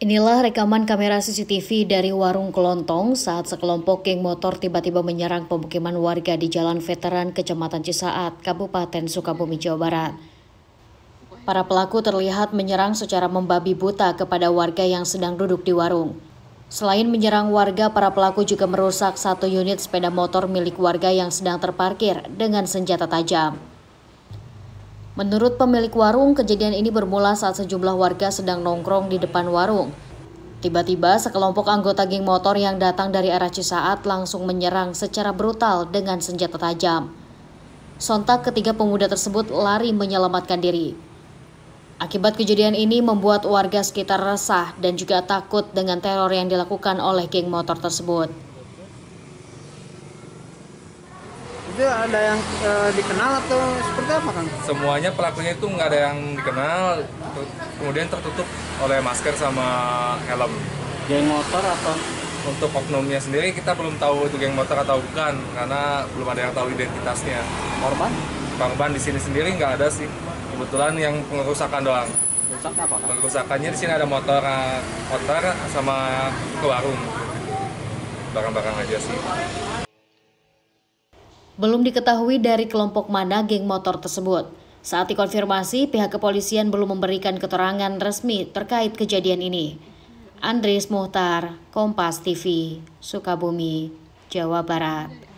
Inilah rekaman kamera CCTV dari warung Kelontong saat sekelompok geng motor tiba-tiba menyerang pemukiman warga di Jalan Veteran, Kecamatan Cisaat, Kabupaten Sukabumi, Jawa Barat. Para pelaku terlihat menyerang secara membabi buta kepada warga yang sedang duduk di warung. Selain menyerang warga, para pelaku juga merusak satu unit sepeda motor milik warga yang sedang terparkir dengan senjata tajam. Menurut pemilik warung, kejadian ini bermula saat sejumlah warga sedang nongkrong di depan warung. Tiba-tiba, sekelompok anggota geng motor yang datang dari arah Cisaat langsung menyerang secara brutal dengan senjata tajam. Sontak ketiga pemuda tersebut lari menyelamatkan diri. Akibat kejadian ini membuat warga sekitar resah dan juga takut dengan teror yang dilakukan oleh geng motor tersebut. Itu ada yang dikenal atau seperti apa, Kang? Semuanya pelakunya itu nggak ada yang dikenal, kemudian tertutup oleh masker sama helm. Geng motor atau? Untuk oknumnya sendiri kita belum tahu itu geng motor atau bukan, karena belum ada yang tahu identitasnya. Korban? Korban di sini sendiri nggak ada sih, kebetulan yang pengerusakan doang. Rusak apa, Kang? Pengerusakannya di sini ada motor sama ke warung, barang-barang aja sih. Belum diketahui dari kelompok mana geng motor tersebut. Saat dikonfirmasi, pihak kepolisian belum memberikan keterangan resmi terkait kejadian ini. Andries Muhtar, Kompas TV, Sukabumi, Jawa Barat.